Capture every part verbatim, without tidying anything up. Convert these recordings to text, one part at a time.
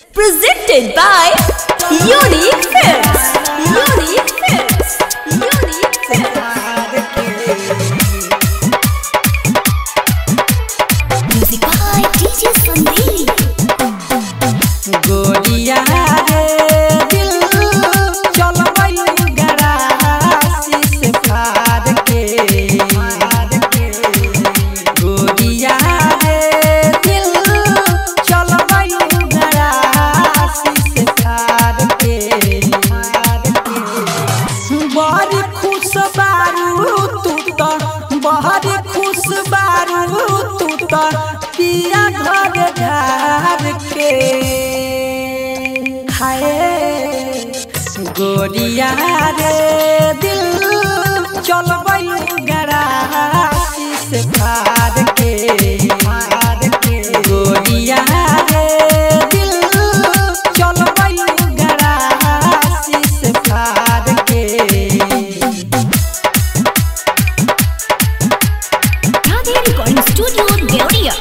Presented by Unique Films. Unique Films. Unique Films. Music by D J Sandeep. गोरिया रे दिल चल गइल गरासी से फाड़ के गोरिया रे दिल चल गइल गरासी से फाड़ के बड़ी खुश बारू तू तो बड़ी खुश बारू तू तो पिया घर झाड़ के गोरिया रे दिल चल गइल गरासी से फाड़ के गोरिया रे दिल चल गइल गरासी से फाड़ के Radhe Recording Studio, Deoria.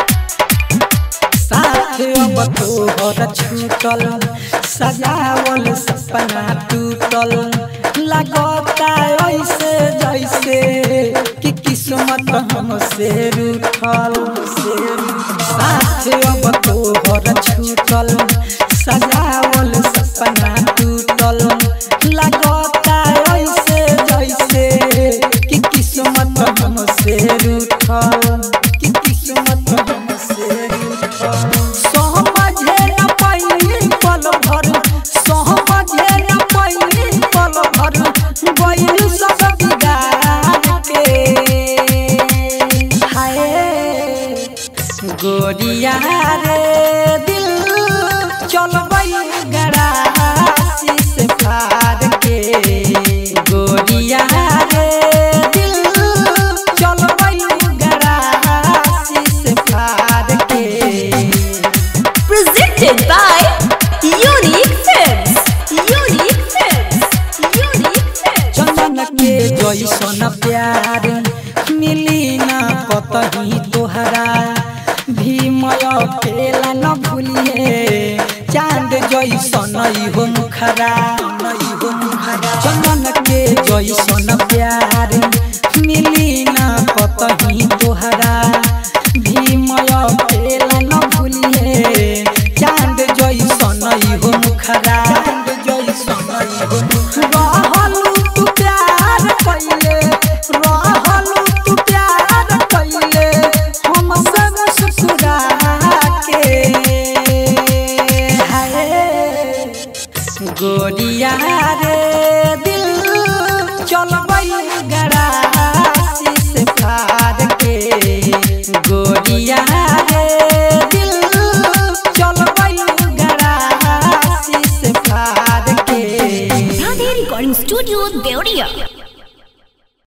साथ अब तोहर छूटल सजावल सपना टूटल लगता ऐसे जैसे कि किस्मत हमसे रूठल साथ अब तोहर छूटल सजावल सपना टूटल लगता ऐसे जैसे कि किस्मत हमसे रूठल कि किस्मत हमसे रूठल समझे न पाई पल भर समझे न पाई पल भर गइल सब बिगाड़ के हाय गोरिया रे दिल चल गइल गरासी से फाड़ के गोरिया रे दिल चल गइल गरासी से फाड़ के Presented by Unique Films. Unique Films. Unique Films. चंदन के जैसन प्यार मिली ना कतही तोहरा भीमय पेला न भूलिए चांद जैसन हो मुखरा चंदन के जैसन प्यार मिली ना कतही तोहरा भीमय पेला न भूलिए चांद जैसन हो मुखरा रहलू तू प्यार कइले रहलू तू प्यार कइले हमसे मुस्कुरा के हाय गोरिया रे दिल चल गइल गरासी से फाड़ के गोरिया